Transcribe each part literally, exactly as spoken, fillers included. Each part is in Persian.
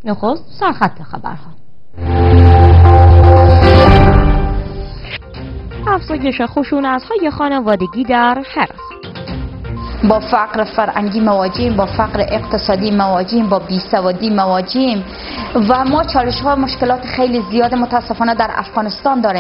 نخست سرخط خبرها. افزایش خشونت‌های خانوادگی در هرات. با فقر فرهنگی مواجهیم، با فقر اقتصادی مواجهیم، با بیسوادی مواجهیم و ما چالش‌ها و مشکلات خیلی زیاد متاسفانه در افغانستان داریم.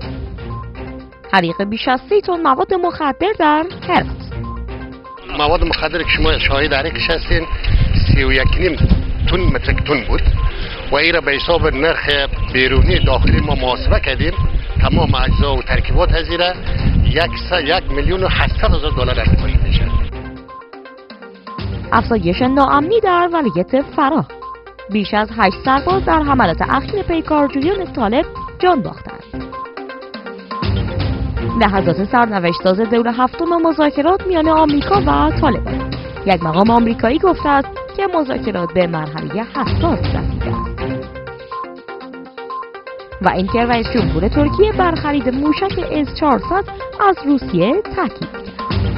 حریق بیش از سی تن مواد مخدر در هرات. مواد مخدر که شما شاهد حریقش هستین سی و یک نیم تن متریک تن بود و این را به حساب نرخ بیرونی داخلی ما محاسبه کردیم. تمام اجزا و ترکیبات هزینه یک یک میلیون و هشتصد هزار دلار ارزانی میشه. افزایش ناامنی در ولایت فراه. بیش از هشت سرباز در حملات اخیر پیکارجویان طالب جان باختند. لحظات سرنوشت‌ساز دور هفتم مذاکرات میان آمریکا و طالبان. یک مقام آمریکایی گفته است که مذاکرات به مرحله حساس رسیده است. و اینکه رئیس جمهور ترکیه بر خرید موشک اس چهارصد از روسیه تاکید کرد.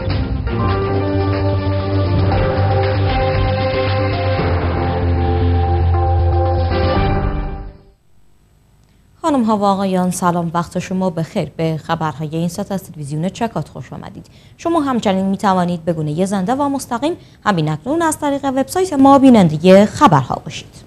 خانم ها و آقایان، سلام، وقت شما بخیر. به خبرهای این ساعت از تلویزیون چکات خوش آمدید. شما همچنین می توانید به گونه زنده و مستقیم همین اکنون از طریق وبسایت ما بیننده خبرها باشید.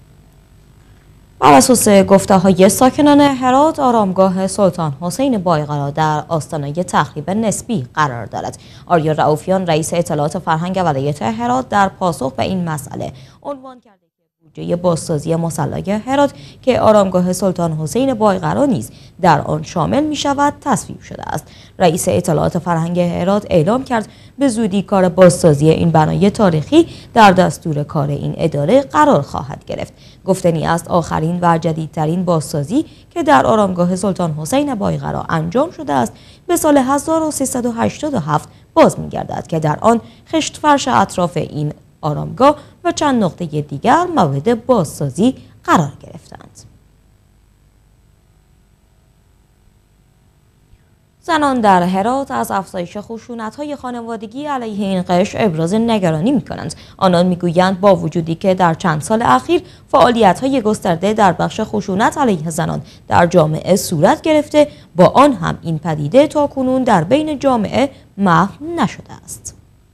بر اساس گفته‌های ساکنان هرات، آرامگاه سلطان حسین بایقرا در آستانه تخریب نسبی قرار دارد. آریا رؤوفیان، رئیس اطلاعات فرهنگ ولایت هرات، در پاسخ به این مسئله عنوان کرده که بودجه بازسازی مصلی هرات که آرامگاه سلطان حسین بایقرا نیز در آن شامل می شود تصویب شده است. رئیس اطلاعات فرهنگ هرات اعلام کرد به زودی کار بازسازی این بنای تاریخی در دستور کار این اداره قرار خواهد گرفت. گفتنی است آخرین و جدیدترین بازسازی که در آرامگاه سلطان حسین بایقرا انجام شده است به سال هزار و سیصد و هشتاد و هفت باز می‌گردد که در آن خشت فرش اطراف این آرامگاه و چند نقطه دیگر مورد بازسازی قرار گرفتند. زنان در هرات از افزایش خشونت‌های خانوادگی علیه این قشر ابراز نگرانی می‌کنند. آنان می‌گویند با وجودی که در چند سال اخیر فعالیت‌های گسترده در بخش خشونت علیه زنان در جامعه صورت گرفته، با آن هم این پدیده تاکنون در بین جامعه محو نشده است.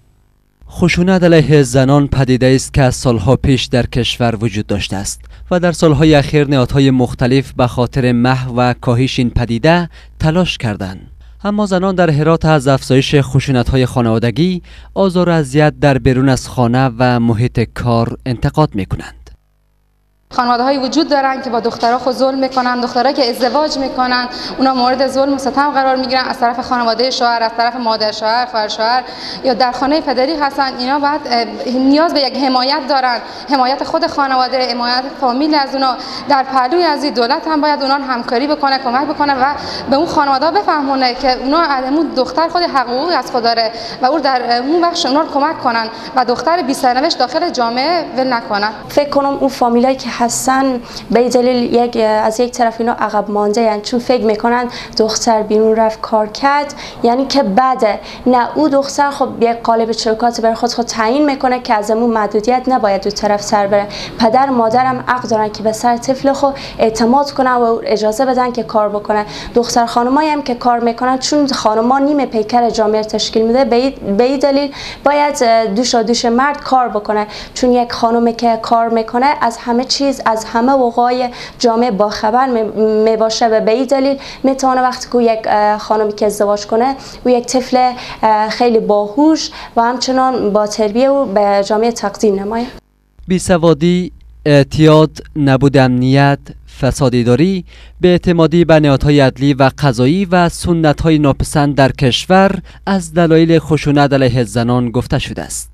خشونت علیه زنان پدیده است که از سالها پیش در کشور وجود داشته است و در سالهای اخیر نهادهای مختلف به خاطر محو و کاهش این پدیده تلاش کردند. اما زنان در هرات از افزایش خشونت‌های خانوادگی، آزار و اذیت در بیرون از خانه و محیط کار انتقاد می‌کنند. خانواده‌های وجود دارن که با دخترها خود ظلم میکنن، دخترها که ازدواج میکنن اونا مورد ظلم و ستم قرار میگیرن از طرف خانواده شوهر، از طرف مادر شوهر، خواهر شوهر یا در خانه پدری هستن. اینا بعد نیاز به یک حمایت دارن، حمایت خود خانواده، حمایت فامیل از اونا. در پهلوی از این دولت هم باید اونا همکاری بکنه، کمک بکنه و به اون خانواده بفهمونه که اونا اون دختر خود حقوقی از خود داره و اون در اون بخش اونا رو کمک کنن و دختر بی سرنوشت داخل جامعه ول نکنن. فکر کنم اون فامیلایی که هستن به دلیل یک از یک طرف اینا عقب مانده، یعنی چون فکر میکنن دختر بیرون رفت کار کرد یعنی که بده. نه، او دختر خب یک قالب چرکات برای خود خود تعیین میکنه که از اون محدودیت نباید دو طرف سر بره. پدر و مادرم حق دارن که به سر طفل خود اعتماد کنن و اجازه بدن که کار بکنه. دختر خانمایی هم که کار میکنن چون خانم‌ها نیمه پیکر جامعه تشکیل میده، به این دلیل باید دوش دوش مرد کار بکنه، چون یک خانمی که کار میکنه از همه چیز، از همه وقایع جامعه با خبر می باشه و به این دلیل میتونه وقتی که یک خانمی که ازدواج کنه و یک طفل خیلی باهوش و همچنان با تربیه و به جامعه تقدیم نماید. بیسوادی، اعتیاد، نبود امنیت، فساد اداری، بی‌اعتمادی به نهادهای عدلی و قضایی و سنت‌های ناپسند در کشور از دلایل خشونت علیه زنان گفته شده است.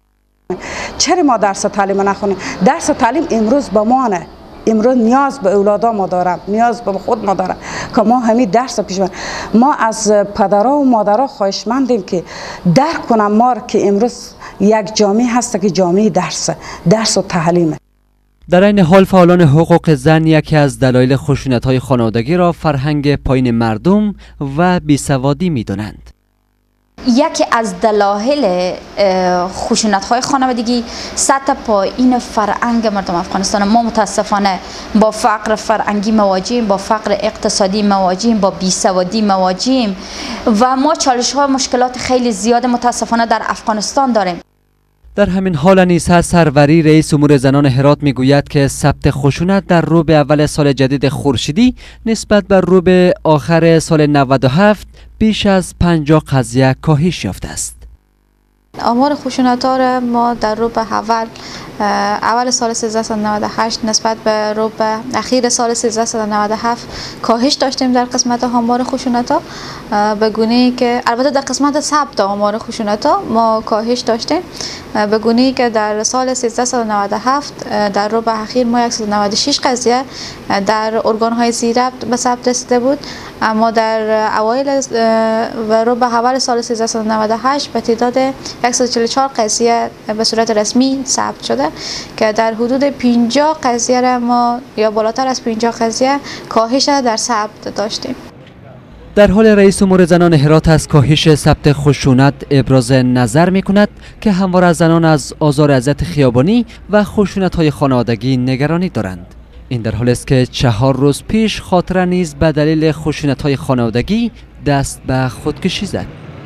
چرا ما درس و تعلیم نخونیم؟ درس و تعلیم امروز به ما نه. امروز نیاز به اولادا ما دارم، نیاز به خود ما دارم که ما همین درس پیش بریم. ما از پدرها و مادرها خواهشمندیم که درک کنم ما که امروز یک جامعه هست که جامعه درس درس و تعلیمه. در این حال فعالان حقوق زن یکی از دلایل خشونت‌های خانوادگی را فرهنگ پایین مردم و بیسوادی می‌دانند. یکی از دلایل خشونت‌های خانوادگی سطح پایین فرهنگ مردم افغانستان. ما متاسفانه با فقر فرهنگی مواجهیم، با فقر اقتصادی مواجهیم، با بیسوادی مواجهیم و ما چالش‌ها و مشکلات خیلی زیاد متاسفانه در افغانستان داریم. در همین حال انیسه سروری رئیس امور زنان هرات میگوید که ثبت خشونت در ربع اول سال جدید خورشیدی نسبت بر ربع آخر سال نود و هفت بیش از پنجاه قضیه کاهش یافته است. آمار خشونت‌ها را ما در ربع اول اول سال سیزده و نود و هشت نسبت به ربع اخیر سال سیزده و نود و هفت کاهش داشتیم در قسمت آمار خشونت‌ها، به گونه‌ای که البته در قسمت ثبت آمار خشونت‌ها ما کاهش داشتیم، به گونه‌ای که در سال سیزده و نود و هفت در ربع اخیر ما صد و نود و شش قضیه در ارگان‌های ذی‌ربط به ثبت رسیده بود، اما در اوایل و ربع اول سال سیزده و نود و هشت به تعداد صد و چهل و چهار قضیه به صورت رسمی ثبت شده که در حدود پنجاه قضیه را ما یا بالاتر از پنجاه قضیه کاهش در ثبت داشتیم. در حال رئیس امور زنان هرات از کاهش ثبت خشونت ابراز نظر می کند که همواره از زنان از آزار اذیت خیابانی و خشونت‌های خانوادگی نگرانی دارند. این در حالی است که چهار روز پیش خاطره نیز به دلیل خشونت‌های خانوادگی دست به خودکشی زد.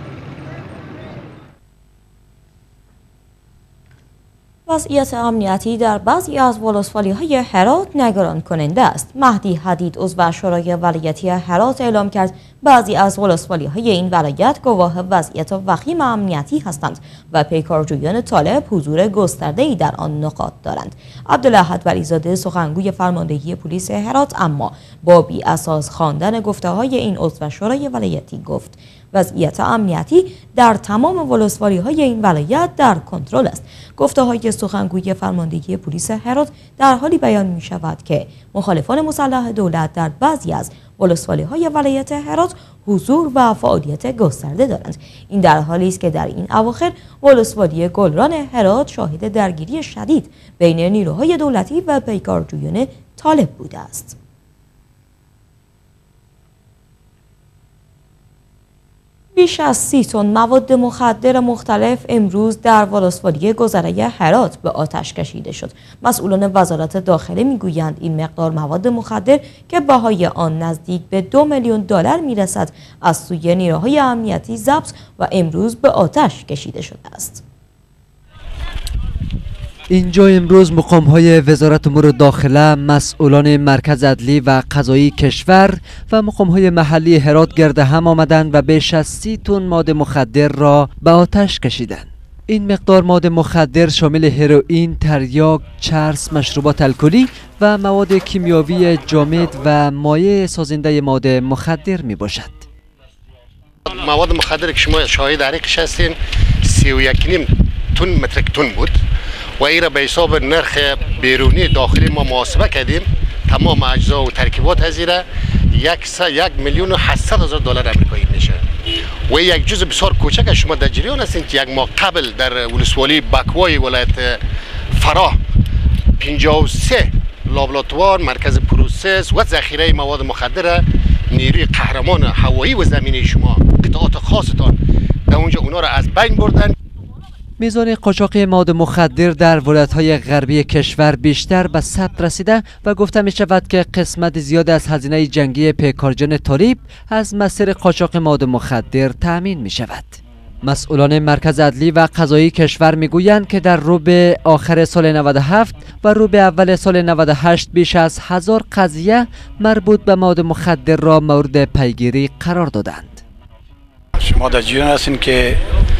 وضعیت امنیتی در بعضی از ولسوالی‌های هرات نگران کننده است. مهدی حدید عضو شورای ولایتی هرات اعلام کرد بعضی از ولسوالی‌های این ولایت گواه وضعیت وخیم امنیتی هستند و پیکارجویان طالب حضور گسترده‌ای در آن نقاط دارند. عبدالاحد ولیزاده سخنگوی فرماندهی پلیس هرات اما با بی اساس خواندن گفته‌های این عضو شورای ولایتی گفت وضعیت امنیتی در تمام ولسوالی‌های این ولایت در کنترل است. گفته‌های سخنگوی فرماندهی پلیس هرات در حالی بیان می‌شود که مخالفان مسلح دولت در بعضی از ولسوالی‌های ولایت هرات حضور و فعالیت گسترده دارند. این در حالی است که در این اواخر ولسوالی گلران هرات شاهد درگیری شدید بین نیروهای دولتی و پیکارجویان طالب بوده است. بیش از سی تن مواد مخدر مختلف امروز در ولسوالی گذره هرات به آتش کشیده شد. مسئولان وزارت داخله میگویند این مقدار مواد مخدر که بهای آن نزدیک به دو میلیون دلار میرسد از سوی نیروهای امنیتی ضبط و امروز به آتش کشیده شده است. اینجا امروز مقام‌های وزارت امور داخله، مسئولان مرکز عدلی و قضایی کشور و مقام‌های محلی هرات گرد هم آمدند و بیش از سی تن ماده مخدر را به آتش کشیدند. این مقدار ماده مخدر شامل هروئین، تریاک، چرس، مشروبات الکلی و مواد کیمیاوی جامد و مایع سازنده ماده مخدر می باشد. مواد مخدر که شما شاهد حریقش هستین سی و یک نیم تن متریک تن بود و این را به حساب نرخ بیرونی داخلی ما محاسبه کردیم. تمام اجزا و ترکیبات از این را یک یک میلیون و هشتصد هزار دلار آمریکایی میشه و یک جزء بسیار کوچک شما در جریان هستین که یک ماه قبل در ولسوالی بکوای ولایت فراه پنجاه و سه لابراتوار مرکز پروسس و ذخیره مواد مخدر نیروی قهرمان هوایی و زمینی شما قطعات خاصتان در اونجا اونا را از بین بردن. میزان قاچاق مواد مخدر در ولایت‌های غربی کشور بیشتر به ثبت رسیده و گفته می شود که قسمت زیاد از هزینه جنگی پیکارجویان طالب از مسیر قاچاق مواد مخدر تأمین می شود. مسئولان مرکز عدلی و قضایی کشور میگویند که در ربع آخر سال نود و هفت و ربع اول سال نود و هشت بیش از هزار قضیه مربوط به مواد مخدر را مورد پیگیری قرار دادند. شما در جریان هستین که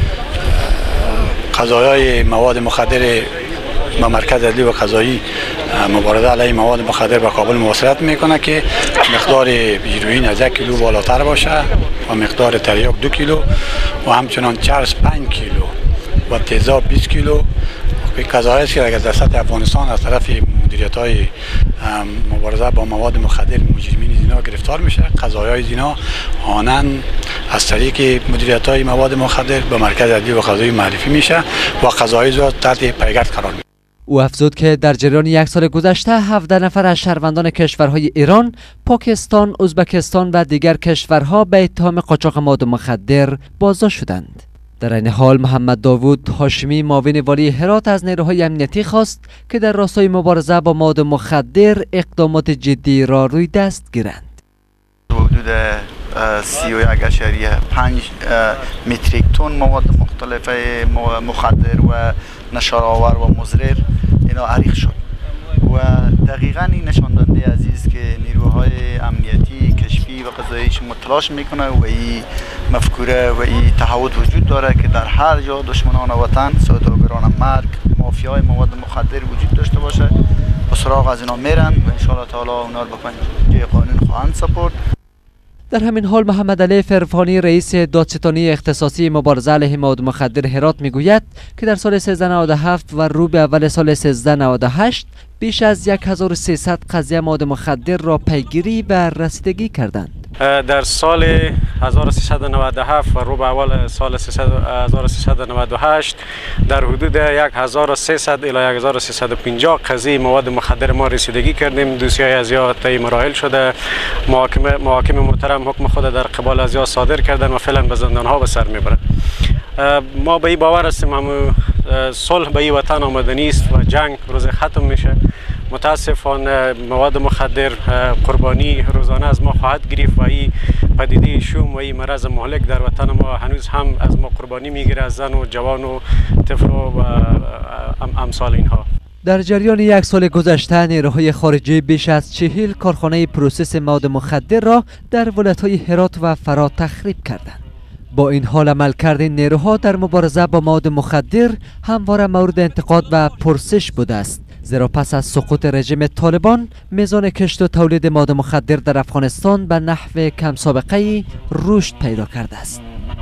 قضایای مواد مخدر با مرکز عدلی و قضایی مبارزه علیه مواد مخدر به کابل مواصلت میکنه که مقدار هیروئین از یک کیلو بالاتر باشه و مقدار تریاک دو کیلو و همچنان چرس پنج کیلو و تیزاب بیست کیلو. قضایی است که اگر در سطح افغانستان از طرف مدیریت های مبارزه با مواد مخدر مجرمین زینا گرفتار میشه. قضایای زینا آنن از طریق مدیریت های مواد مخدر به مرکز عدلی و قضایی معرفی میشه و قضایی زود تحت پیگرد قرار میگیره. او افزود که در جریان یک سال گذشته هفده نفر از شهروندان کشورهای ایران، پاکستان، ازبکستان و دیگر کشورها به اتهام قاچاق مواد مخدر بازداشت شدند. در این حال محمد داوود هاشمی معاون والی هرات از نیروهای امنیتی خواست که در راستای مبارزه با مواد مخدر اقدامات جدی را روی دست گیرند. حدود سی و یک اشاریه پنج متریک تن مواد مختلف مخدر و نشان‌آور و مضر اینا عریق شد و دقیقاً این نشان دهنده عزیز که نیروهای امنیتی کشفی و قضاییش متلاش میکنه و این مفکوره و این تعهد وجود داره که در هر جا دشمنان وطن، سوداگران مرگ، مافیای مواد مخدر وجود داشته باشه و سراغ از اینا میرن و ان شاء الله تعالی اونا رو به پنجه قانون خواهند سپرد. در همین حال محمد علی فرفانی رئیس دادستانی اختصاصی مبارزه علیه مواد مخدر هرات میگوید که در سال سیزده نود و هفت و رو به اول سال سیزده نود و هشت بیش از هزار و سیصد قضیه مواد مخدر را پیگیری و رسیدگی کردند. در سال هزار و سیصد و نود و هفت و رو به اول سال هزار و سیصد و نود و هشت در حدود هزار و سیصد الی هزار و سیصد و پنجاه قضیه مواد مخدر ما رسیدگی کردیم. دوسیهای ازیا طی مراحل شده، محاکم محاکم محترم حکم خود در قبال ازیا صادر کردن و فعلا به زندان ها به سر میبرند. ما به این باور هستیم همو صلح به این وطن آمده نیست و جنگ روز ختم میشه. متاسفانه مواد مخدر قربانی روزانه از ما خواهد گرفت و این پدیده شوم و این مرض مهلک در وطن ما هنوز هم از ما قربانی میگیره، از زن و جوان و طفل و امثال اینها. در جریان یک سال گذشته نیروهای خارجی بیش از چهل کارخانه پروسس مواد مخدر را در ولایت‌های هرات و فرات تخریب کردند. با این حال عملکرد نیروها در مبارزه با مواد مخدر همواره مورد انتقاد و پرسش بوده است، زیرا پس از سقوط رژیم طالبان میزان کشت و تولید مواد مخدر در افغانستان به نحو کم سابقه‌ای رشد پیدا کرده است.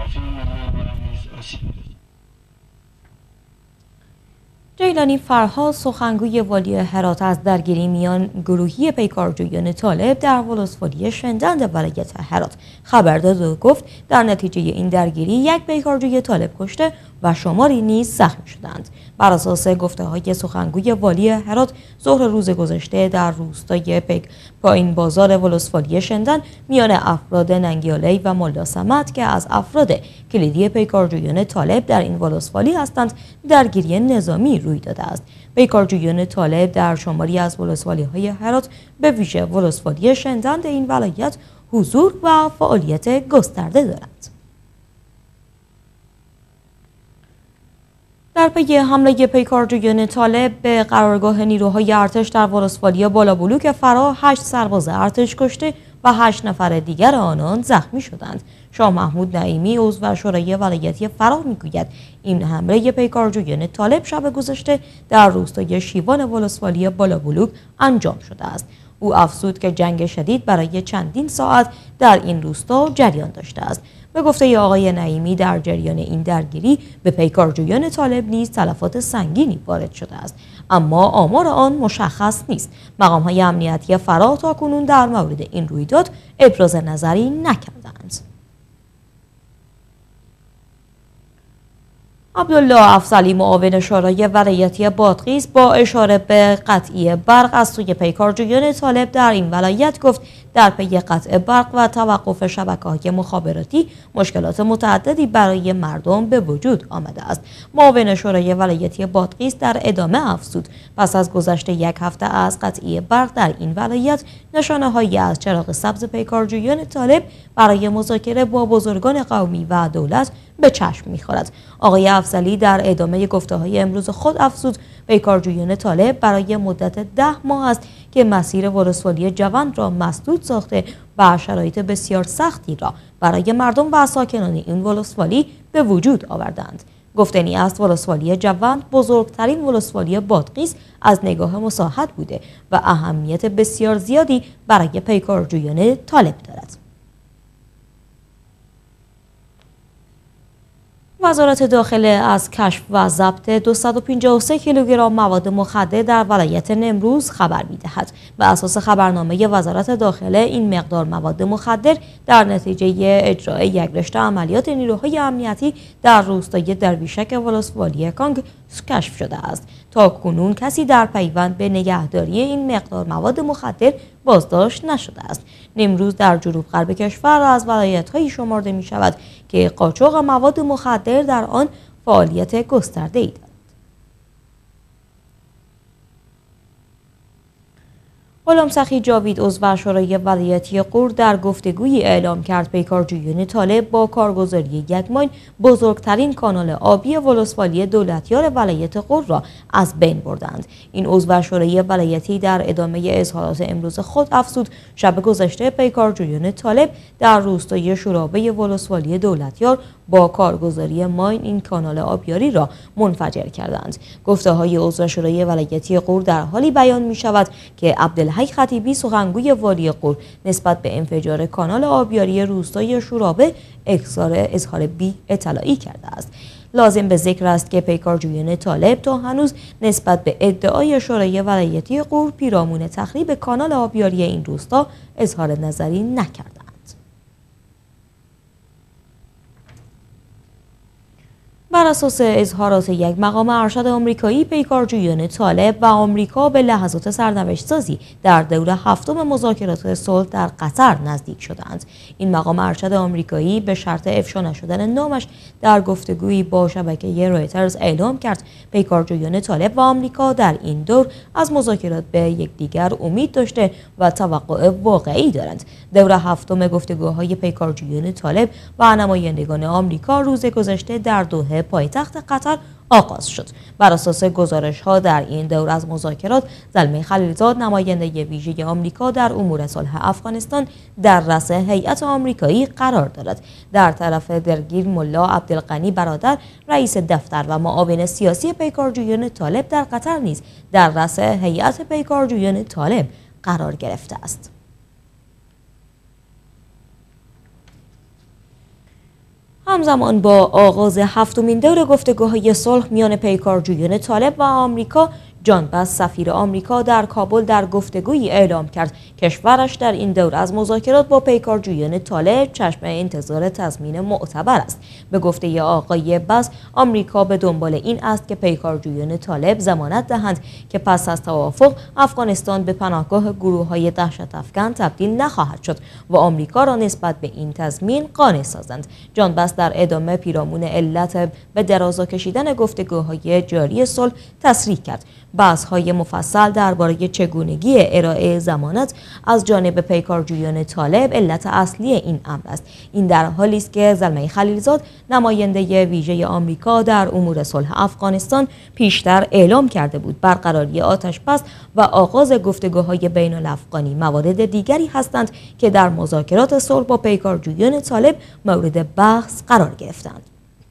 جیلانی فرهاد سخنگوی والی هرات از درگیری میان گروهی پیکارجویان طالب در ولسوالی شندند ولایت هرات خبر داد و گفت در نتیجه این درگیری یک پیکارجوی طالب کشته و شماری نیز زخمی شدند. بر اساس گفته‌های سخنگوی والی هرات ظهر روز گذشته در روستای پیک پایین بازار ولسوالی شندن میان افراد ننگیالی و ملا صمد که از افراد کلیدی پیکارجویان طالب در این ولسوالی هستند درگیری نظامی روی داده است. پیکارجویان طالب در شماری از ولسوالی‌های هرات به ویژه ولسوالی شندن این ولایت حضور و فعالیت گسترده دارند. در پی حمله پیکارجویان طالب به قرارگاه نیروهای ارتش در ولسوالی بالابلوک فرا هشت سرباز ارتش کشته و هشت نفر دیگر آنان زخمی شدند. شاه محمود نعیمی عضو شورای ولایتی فرا میگوید این حمله پیکارجویان طالب شب گذشته در روستای شیوان ولسوالی بالابلوک انجام شده است. او افزود که جنگ شدید برای چندین ساعت در این روستا جریان داشته است. به گفته آقای نعیمی در جریان این درگیری به پیکارجویان طالب نیز تلفات سنگینی وارد شده است، اما آمار آن مشخص نیست. مقام‌های امنیتی فرا تاکنون در مورد این رویداد ابراز نظری نکردند. عبدالله افضلی معاون شورای ولایتی بادغیس با اشاره به قطعی برق از سوی پیکارجویان طالب در این ولایت گفت در پی قطع برق و توقف شبکه‌های مخابراتی مشکلات متعددی برای مردم به وجود آمده است. معاون شورای ولایتی بادغیس در ادامه افزود پس از گذشت یک هفته از قطعی برق در این ولایت نشانه‌هایی از چراغ سبز پیکارجویان طالب برای مذاکره با بزرگان قومی و دولت به چشم می‌خورد. آقای افضلی در ادامه گفته‌های امروز خود افزود پیکارجویان طالب برای مدت ده ماه است که مسیر ولسوالی جوند را مسدود ساخته و شرایط بسیار سختی را برای مردم و ساکنان این ولسوالی به وجود آوردند. گفتنی است ولسوالی جوند بزرگترین ولسوالی بادغیس از نگاه مساحت بوده و اهمیت بسیار زیادی برای پیکارجویان طالب دارد. وزارت داخله از کشف و ضبط دویست و پنجاه و سه کیلوگرم مواد مخدر در ولایت نیمروز خبر می‌دهد. بر اساس خبرنامه وزارت داخله این مقدار مواد مخدر در نتیجه اجرای یک رشته عملیات نیروهای امنیتی در روستای درویشک ولسوالی کانگ کشف شده است. تا کنون کسی در پیوند به نگهداری این مقدار مواد مخدر بازداشت نشده است. نیمروز در جنوب غرب کشور از ولایت‌هایی شمرده می‌شود که قاچاق مواد مخدر در آن فعالیت گسترده‌ای دارد. غلام سخی جاوید عضو شورای ولایتی غور در گفتگویی اعلام کرد پیکارجویان طالب با کارگزاری یک ماین بزرگترین کانال آبی ولسوالی دولتیار ولایت غور را از بین بردند. این عضو شورای ولایتی در ادامه اظهارات امروز خود افزود شب گذشته پیکارجویان طالب در روستای شورابه ولسوالی دولتیار با کارگزاری ماین این کانال آبیاری را منفجر کردند. گفته های عضو شورای ولایتی غور در حالی بیان می شود که عبدالحی خطیبی سخنگوی والی غور نسبت به انفجار کانال آبیاری روستای شورابه اظهار بی اطلاعی کرده است. لازم به ذکر است که پیکارجویان طالب تا هنوز نسبت به ادعای شورای ولایتی غور پیرامون تخریب کانال آبیاری این روستا اظهار نظری نکردند. بر اساس اظهارات یک مقام ارشد آمریکایی، پیکارجویان طالب و آمریکا به لحظات سرنوشت‌سازی در دور هفتم مذاکرات صلح در قطر نزدیک شدند. این مقام ارشد آمریکایی به شرط افشا نشدن نامش در گفتگویی با شبکه رویترز اعلام کرد پیکارجویان طالب و آمریکا در این دور از مذاکرات به یکدیگر امید داشته و توقع واقعی دارند. دور هفتم گفتگوهای پیکارجویان طالب و نمایندگان آمریکا روز گذشته در دوحه پایتخت قطر آغاز شد. بر اساس گزارش‌ها در این دور از مذاکرات، زلمه خلیلزاد نماینده ویژه آمریکا در امور صلح افغانستان در رأس هیئت آمریکایی قرار دارد. در طرف درگیر ملا عبدالغنی برادر رئیس دفتر و معاون سیاسی پیکارجویان طالب در قطر نیز در رأس هیئت پیکارجویان طالب قرار گرفته است. همزمان با آغاز هفتمین دور گفتگوهای صلح میان پیکارجویان طالب و آمریکا، جان بس سفیر آمریکا در کابل در گفتگویی اعلام کرد کشورش در این دور از مذاکرات با پیکارجویان طالب چشم انتظار تضمین معتبر است. به گفته آقای بس، آمریکا به دنبال این است که پیکارجویان طالب ضمانت دهند که پس از توافق افغانستان به پناهگاه گروه‌های دهشت افکن تبدیل نخواهد شد و آمریکا را نسبت به این تضمین قانع سازند. جان بس در ادامه پیرامون علت به درازا کشیدن گفتگوهای جاری صلح تصریح کرد. بحث‌های مفصل درباره چگونگی ارائه ضمانت از جانب پیکارجویان طالب علت اصلی این امر است. این در حالی است که زلمه خلیلزاد نماینده ویژه آمریکا در امور صلح افغانستان پیشتر اعلام کرده بود برقراری آتش‌بس و آغاز گفتگوهای بین الافغانی موارد دیگری هستند که در مذاکرات صلح با پیکارجویان طالب مورد بحث قرار گرفتند.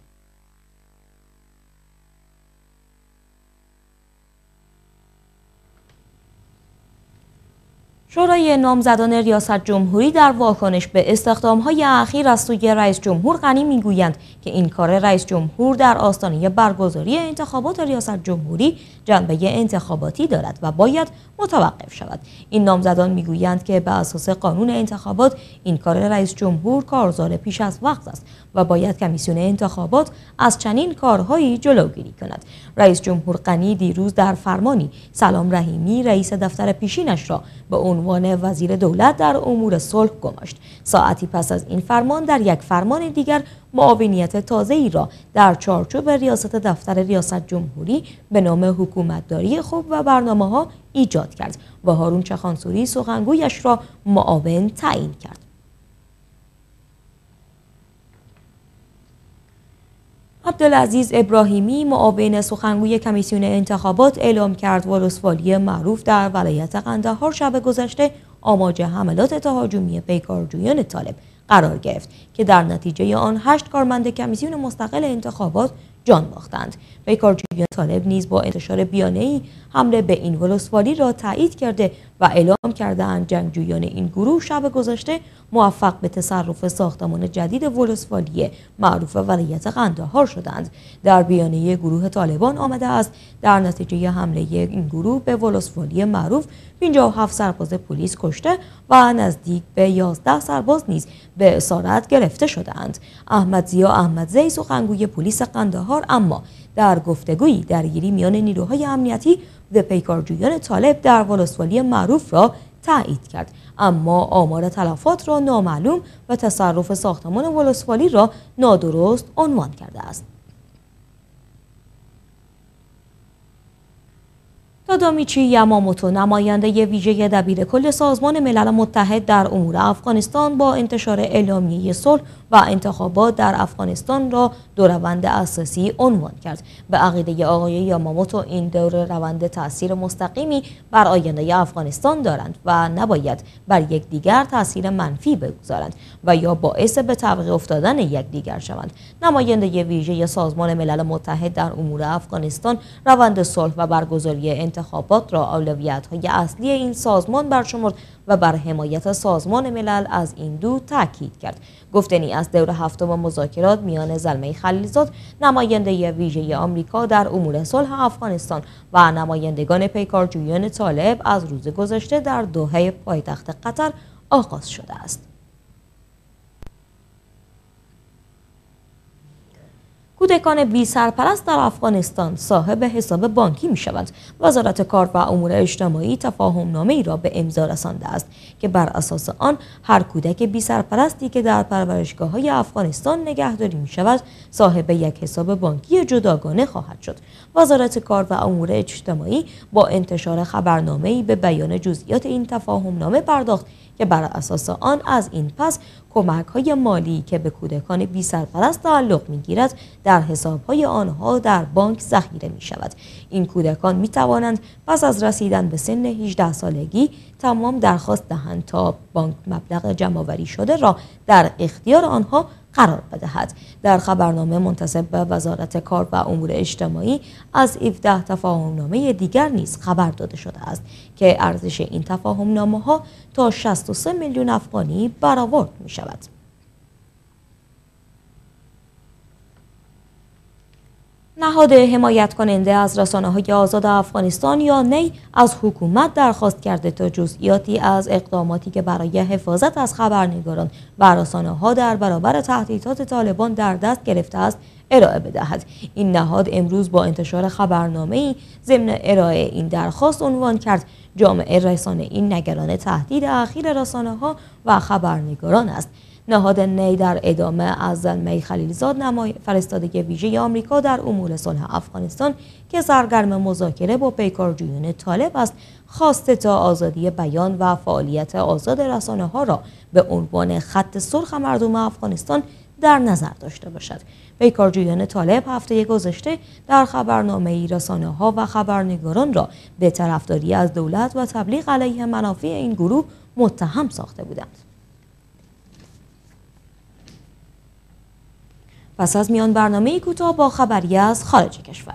شورای نامزدان ریاست جمهوری در واکنش به استخدام‌های اخیر از سوی رئیس جمهور غنی می‌گویند که این کار رئیس جمهور در آستانه برگزاری انتخابات ریاست جمهوری جنبه انتخاباتی دارد و باید متوقف شود. این نامزدان می‌گویند که به اساس قانون انتخابات این کار رئیس جمهور کارزار پیش از وقت است و باید کمیسیون انتخابات از چنین کارهایی جلوگیری کند. رئیس جمهور غنی دیروز در فرمانی سلام رحیمی رئیس دفتر پیشینش را به عنوان وزیر دولت در امور صلح گماشت. ساعتی پس از این فرمان در یک فرمان دیگر معاونیت تازه‌ای را در چارچوب ریاست دفتر ریاست جمهوری به نام حکومتداری خوب و برنامه‌ها ایجاد کرد و هارون چخانسوری سخنگویش را معاون تعیین کرد. عبدالعزیز ابراهیمی معاون سخنگوی کمیسیون انتخابات اعلام کرد ولسوالی معروف در ولایت قندهار شب گذشته آماج حملات تهاجمی پیکارجویان طالب قرار گرفت که در نتیجه آن هشت کارمند کمیسیون مستقل انتخابات جان باختند. پیکارجویان طالب نیز با انتشار بیانیه‌ای حمله به این ولسوالی را تایید کرده و اعلام کرده‌اند جنگجویان این گروه شب گذشته موفق به تصرف ساختمان جدید ولسوالی معروف ولایت قندهار شدند. در بیانیه گروه طالبان آمده است در نتیجه حمله این گروه به ولسوالی معروف پنجاه و هفت سرباز پلیس کشته و نزدیک به یازده سرباز نیز به اسارت گرفته شدند. احمد ضیا احمدزی سخنگوی پلیس قندهار اما در گفتگویی درگیری میان نیروهای امنیتی و پیکارجویان طالب در ولسوالی معروف را تایید کرد، اما آمار تلفات را نامعلوم و تصرف ساختمان ولسوالی را نادرست عنوان کرده است. تادامیچی یاماموتو نماینده ویژه دبیرکل سازمان ملل متحد در امور افغانستان با انتشار اعلامیه صلح و انتخابات در افغانستان را دو روند اساسی عنوان کرد. به عقیده آقای یاماموتو این دور روند تأثیر مستقیمی بر آینده افغانستان دارند و نباید بر یکدیگر تأثیر منفی بگذارند و یا باعث به تعویق افتادن یکدیگر شوند. نماینده ویژه سازمان ملل متحد در امور افغانستان روند صلح و برگزاری انتخابات را اولویت‌های اصلی این سازمان برشمرد و بر حمایت سازمان ملل از این دو تاکید کرد. گفتنی از دور هفتم مذاکرات میان زلمه خلیلزاد نماینده ویژه آمریکا در امور صلح افغانستان و نمایندگان پیکارجویان طالب از روز گذشته در دوحه پایتخت قطر آغاز شده است. کودکان بی سرپرست در افغانستان صاحب حساب بانکی می شوند. وزارت کار و امور اجتماعی تفاهم نامه ای را به امضا رسانده است که بر اساس آن هر کودک بی سرپرستی که در پرورشگاه های افغانستان نگهداری می شود صاحب یک حساب بانکی جداگانه خواهد شد. وزارت کار و امور اجتماعی با انتشار خبرنامه ای به بیان جزئیات این تفاهم نامه پرداخت که بر اساس آن از این پس کمک‌های مالی که به کودکان بی سرپرست تعلق می‌گیرد در حساب‌های آنها در بانک ذخیره می‌شود. این کودکان می‌توانند پس از رسیدن به سن هجده سالگی تمام درخواست دهند تا بانک مبلغ جمع‌آوری شده را در اختیار آنها قرار بدهد. در خبرنامه منتسب به وزارت کار و امور اجتماعی از هفده تفاهم‌نامه دیگر نیز خبر داده شده است که ارزش این تفاهم‌نامه‌ها تا شصت و سه میلیون افغانی برآورد می شود. نهاد حمایت کننده از رسانه‌های آزاد افغانستان یا نی از حکومت درخواست کرده تا جزئیاتی از اقداماتی که برای حفاظت از خبرنگاران و رسانه‌ها در برابر تهدیدات طالبان در دست گرفته است ارائه بدهد. این نهاد امروز با انتشار خبرنامه‌ای ضمن ارائه این درخواست عنوان کرد جامعه رسانه‌ای نگران تهدید اخیر رسانه‌ها و خبرنگاران است. نهاد نی در ادامه از زلمه خلیلزاد نمای فرستاده ویژه آمریکا در امور صلح افغانستان که سرگرم مذاکره با پیکارجویان طالب است خواسته تا آزادی بیان و فعالیت آزاد رسانه‌ها را به عنوان خط سرخ مردم افغانستان در نظر داشته باشد. پیکارجویان طالب هفته گذشته در خبرنامه‌ای رسانه‌ها و خبرنگاران را به طرفداری از دولت و تبلیغ علیه منافع این گروه متهم ساخته بودند. پس از میان برنامه کوتاه با خبری از خارج کشور.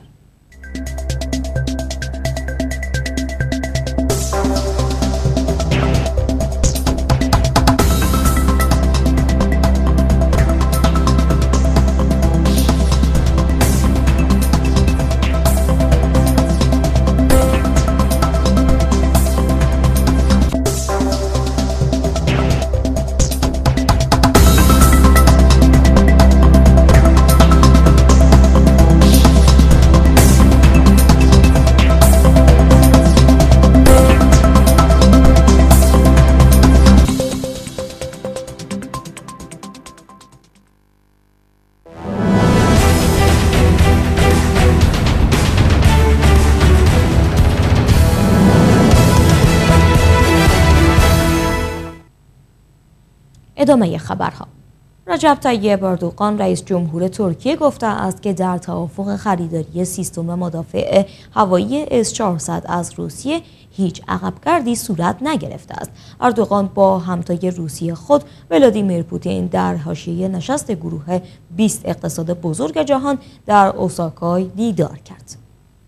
ادامه خبرها. رجب طیب اردوغان رئیس جمهور ترکیه گفته است که در توافق خریداری سیستم مدافع هوایی اس چهارصد از روسیه هیچ عقبگردی صورت نگرفته است. اردوغان با همتای روسیه خود ولادیمیر پوتین در حاشیه نشست گروه بیست اقتصاد بزرگ جهان در اوساکا دیدار کرد.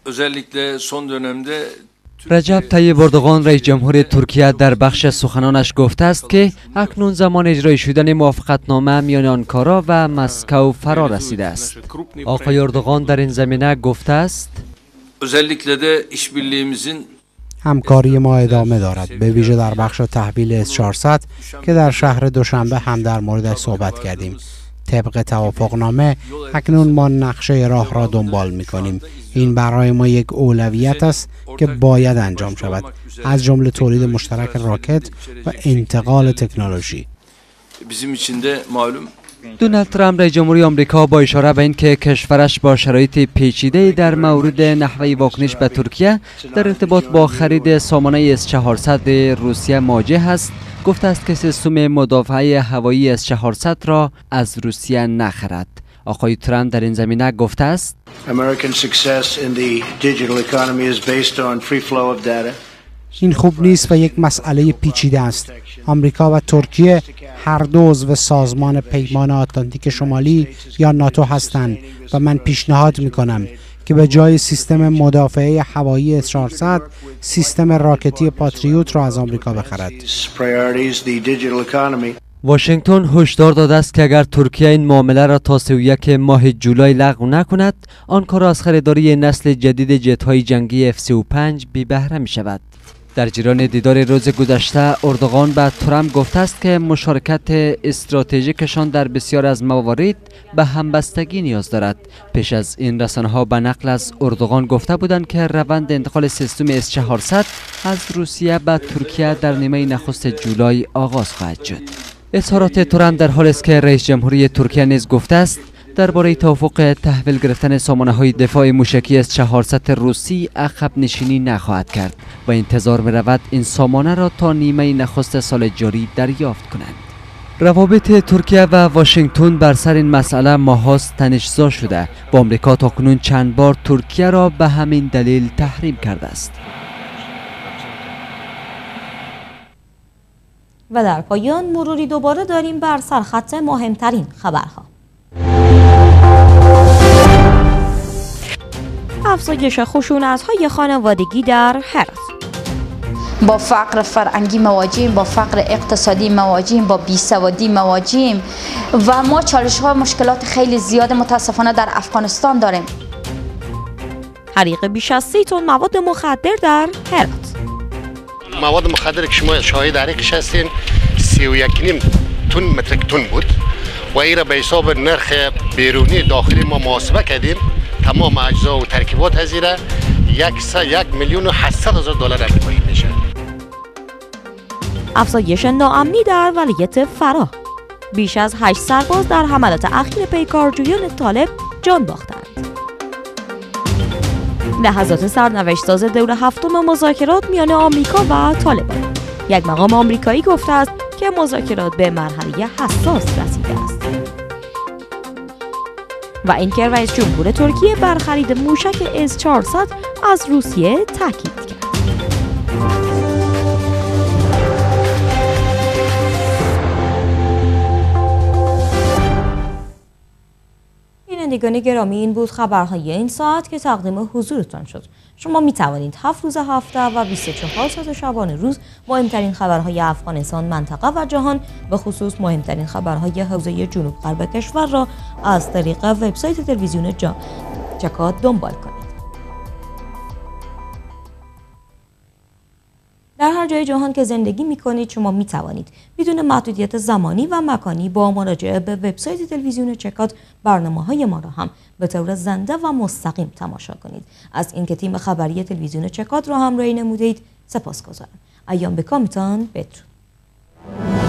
özellikle son dönemde رجب طیب اردوغان رئیس جمهور ترکیه در بخش سخنانش گفته است که اکنون زمان اجرای شدن موافقتنامه میان آنکارا و مسکو فرا رسیده است. آقای اردوغان در این زمینه گفته است özellikle de işbirliğimizin همکاری ما ادامه دارد، به ویژه در بخش تحویل اس چهارصد که در شهر دوشنبه هم در موردش صحبت کردیم. طبق توافقنامه اکنون ما نقشه راه را دنبال می‌کنیم. این برای ما یک اولویت است که باید انجام شود، از جمله تولید مشترک راکت و انتقال تکنولوژی. دونالد ترامپ رئیس جمهوری آمریکا با اشاره به اینکه کشورش با شرایط پیچیده در مورد نحوه واکنش به ترکیه در ارتباط با خرید سامانه اس چهارصد روسیه مواجه است، گفته است که سیستم مدافعه هوایی اس چهارصد را از روسیه نخرد. آقای ترامپ در این زمینه گفته است این خوب نیست و یک مسئله پیچیده است. آمریکا و ترکیه هر دو عضو سازمان پیمان آتلانتیک شمالی یا ناتو هستند و من پیشنهاد می‌کنم که به جای سیستم مدافعه هوایی اس چهارصد سیستم راکتی پاتریوت را از آمریکا بخرد. واشنگتن هشدار داده است که اگر ترکیه این معامله را تا سی و یک ماه جولای لغو نکند، آنکارا از خریداری نسل جدید جت‌های جنگی اف سی و پنج بی بهره می شود. در جریان دیدار روز گذشته، اردوغان به ترامپ گفته است که مشارکت استراتژیکشان در بسیار از موارد به همبستگی نیاز دارد. پیش از این رسانه‌ها به نقل از اردوغان گفته بودند که روند انتقال سیستم اس چهارصد از روسیه به ترکیه در نیمه نخست جولای آغاز خواهد شد. اظهارات ترامپ در حالی است که رئیس جمهوری ترکیه نیز گفته است درباره توافق تحویل گرفتن سامانه‌های دفاع موشکی اس چهارصد روسی عقب نشینی نخواهد کرد و انتظار می‌رود این سامانه را تا نیمه نخست سال جاری دریافت کنند. روابط ترکیه و واشنگتن بر سر این مسئله ماهاست تنش‌زا شده و آمریکا تاکنون چند بار ترکیه را به همین دلیل تحریم کرده است. و در پایان مروری دوباره داریم بر سرخط مهمترین خبرها. افزایش خشونت‌های خانوادگی در هرات. با فقر فرهنگی مواجهیم، با فقر اقتصادی مواجهیم، با بیسوادی مواجهیم و ما چالش‌ها و مشکلات خیلی زیاد متاسفانه در افغانستان داریم. حریق بیش از سی تن مواد مخدر در هرات. مواد مخدر که شما شاهد حریقش هستین سی و یک نیم تن متریک تن بود و این را به حساب نرخ بیرونی داخلی ما محاسبه کردیم. تمام اجزا و ترکیبات از این را یک میلیون و هشتصد هزار دلار امریکایی میشه. افزایش ناامنی در ولایت فراه. بیش از هشت سرباز در حملات اخیر پیکارجویان طالب جان باختند. لحظات سرنوشت ساز دور هفتم مذاکرات میان آمریکا و طالبان. یک مقام آمریکایی گفته است که مذاکرات به مرحله حساس رسیده است. و اینکه رئیس جمهور ترکیه بر خرید موشک اس چهارصد از روسیه تاکید کرد. بینندگان گرامی، این بود خبرهای این ساعت که تقدیم حضورتان شد. شما می توانید هفت روز هفته و بیست و چهار ساعت شبانه روز مهمترین خبرهای افغانستان، منطقه و جهان، به خصوص مهمترین خبرهای حوزه جنوب غرب کشور را از طریق وبسایت تلویزیون جا چکات دنبال کنید. در هر جای جهان که زندگی می کنید شما می توانید بدون محدودیت زمانی و مکانی با مراجعه به وبسایت تلویزیون چکات برنامه‌های ما را هم به طور زنده و مستقیم تماشا کنید. از اینکه تیم خبری تلویزیون چکات را همراهی نمودید سپاسگزارم. ایام بکامتان بدرود.